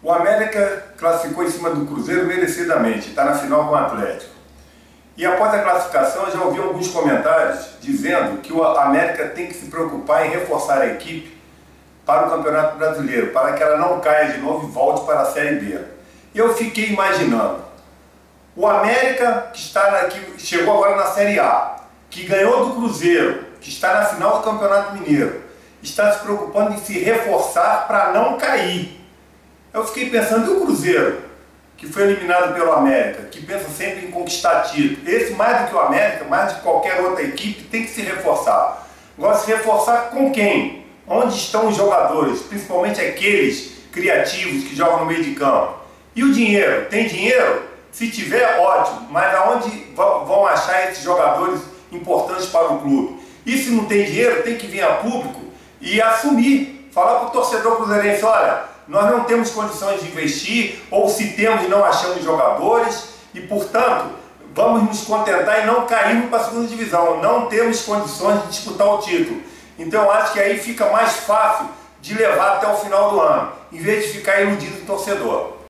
O América classificou em cima do Cruzeiro merecidamente, está na final com o Atlético. E após a classificação, eu já ouvi alguns comentários dizendo que o América tem que se preocupar em reforçar a equipe para o Campeonato Brasileiro, para que ela não caia de novo e volte para a Série B. Eu fiquei imaginando, o América que chegou agora na Série A, que ganhou do Cruzeiro, que está na final do Campeonato Mineiro, está se preocupando em se reforçar para não cair. Eu fiquei pensando, e o Cruzeiro, que foi eliminado pelo América, que pensa sempre em conquistar título? Esse, mais do que o América, mais do que qualquer outra equipe, tem que se reforçar. Agora, se reforçar com quem? Onde estão os jogadores, principalmente aqueles criativos que jogam no meio de campo? E o dinheiro? Tem dinheiro? Se tiver, ótimo, mas aonde vão achar esses jogadores importantes para o clube? E se não tem dinheiro, tem que vir a público e assumir, falar para o torcedor cruzeirense, olha, nós não temos condições de investir, ou se temos, não achamos jogadores, e portanto, vamos nos contentar e não cairmos para a segunda divisão, não temos condições de disputar o título. Então eu acho que aí fica mais fácil de levar até o final do ano, em vez de ficar iludindo o torcedor.